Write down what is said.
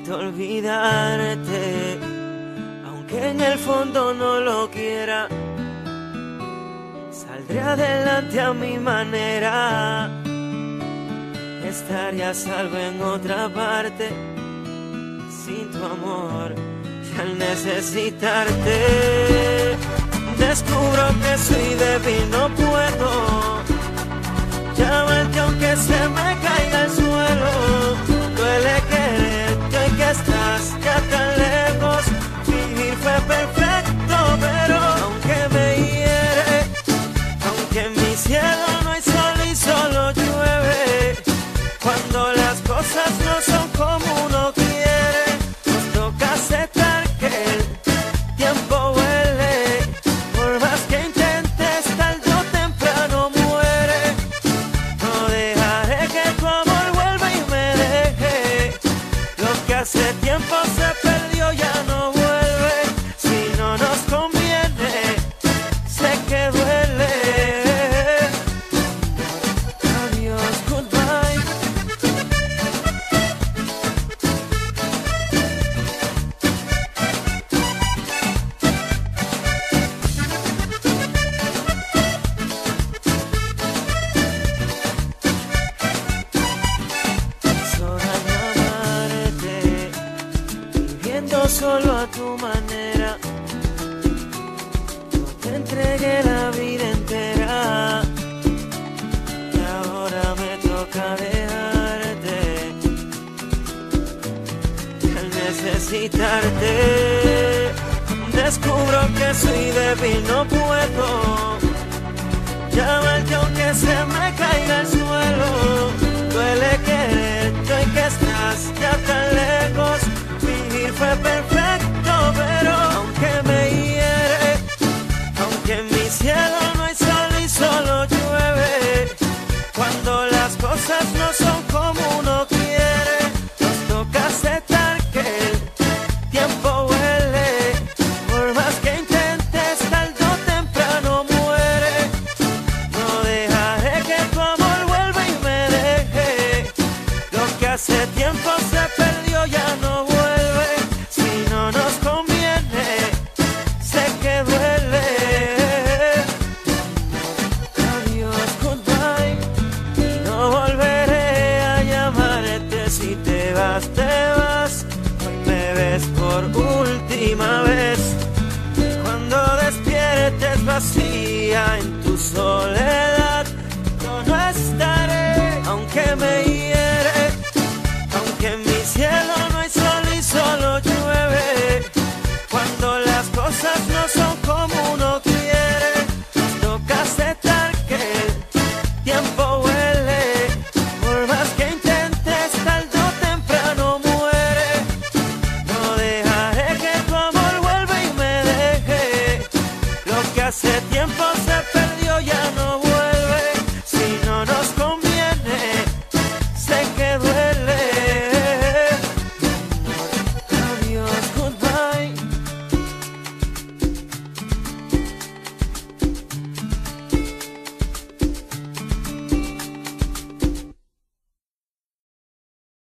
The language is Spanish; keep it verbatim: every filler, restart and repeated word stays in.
Intento olvidarte, aunque en el fondo no lo quiera. Saldré adelante a mi manera. Estaría a salvo en otra parte. Sin tu amor y al necesitarte, descubro que soy débil, no puedo llamarte aunque se me caiga el suelo. Duele quererte hoy que estás ya tan lejos. Vivir fue perfecto, pero aunque me hiere, aunque en mi cielo no hay sol y solo llueve, cuando las cosas no son como uno quiere, nos toca aceptar que el tiempo huele. Por más que intentes, tarde o temprano muere. No dejaré que tu amor vuelva y me deje. Lo que hace tiempo se perdió ya no vuelve. Si no nos conviene, sé que duele. Adiós, goodbye. Viviendo solo a tu manera, no te entregué la vida entera y ahora me toca dejarte. Y al necesitarte, descubro que soy débil, no puedo llamarte aunque se me caiga el suelo. Duele quererte hoy que estás ya tan lejos. Vivir fue perfecto, pero aunque me hiere, aunque en mi cielo no hay sol y solo llueve, cuando las cosas no son como uno quiere, nos toca aceptar que el tiempo huele. Por más que intentes, tarde o temprano muere. No dejaré que tu amor vuelva y me deje. Lo que hace tiempo se perdió ya no vuelve. Si no nos conviene, sé que duele. Adiós, goodbye. Y no volveré a llamarte. Si te vas, te vas. Hoy me ves por última vez. Cuando despiertes vacía en tus ojos.